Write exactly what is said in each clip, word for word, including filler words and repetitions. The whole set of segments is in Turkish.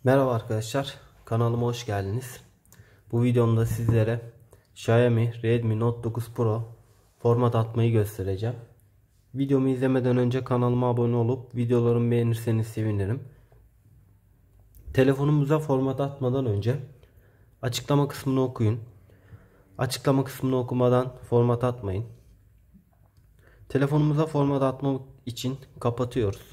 Merhaba arkadaşlar, kanalıma hoş geldiniz. Bu videomda sizlere Xiaomi Redmi Note dokuz Pro format atmayı göstereceğim. Videomu izlemeden önce kanalıma abone olup videolarımı beğenirseniz sevinirim. Telefonumuza format atmadan önce açıklama kısmını okuyun. Açıklama kısmını okumadan format atmayın. Telefonumuza format atmak için kapatıyoruz.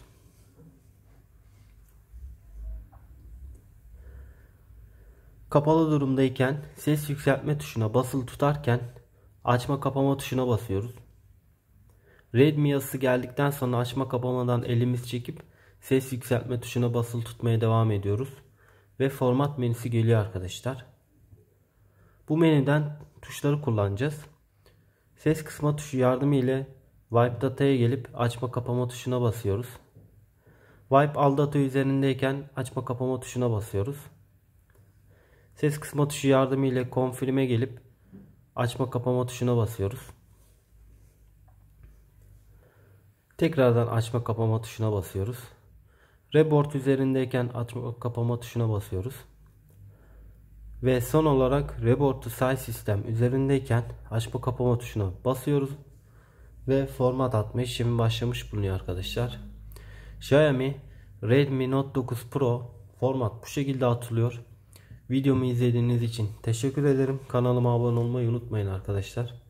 Kapalı durumdayken ses yükseltme tuşuna basılı tutarken açma kapama tuşuna basıyoruz. Redmi yazısı geldikten sonra açma kapamadan elimizi çekip ses yükseltme tuşuna basılı tutmaya devam ediyoruz. Ve format menüsü geliyor arkadaşlar. Bu menüden tuşları kullanacağız. Ses kısma tuşu yardımı ile Wipe Data'ya gelip açma kapama tuşuna basıyoruz. Wipe All Data üzerindeyken açma kapama tuşuna basıyoruz. Ses kısma tuşu yardımı ile Confirm'e gelip açma kapama tuşuna basıyoruz. Tekrardan açma kapama tuşuna basıyoruz. Reboot üzerindeyken açma kapama tuşuna basıyoruz. Ve son olarak Reboot to Size System üzerindeyken açma kapama tuşuna basıyoruz. Ve format atma işlemi başlamış bulunuyor arkadaşlar. Xiaomi Redmi Note dokuz Pro format bu şekilde atılıyor. Videomu izlediğiniz için teşekkür ederim. Kanalıma abone olmayı unutmayın arkadaşlar.